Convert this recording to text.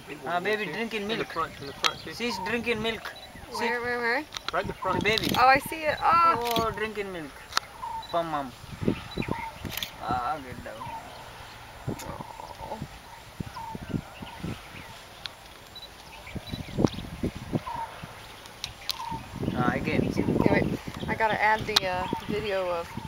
Baby drinking milk. She's drinking milk. Where? Right in the front. The baby. Oh, I see it. Oh, drinking milk from mom. Get down. Again. Okay, wait. I gotta add the video of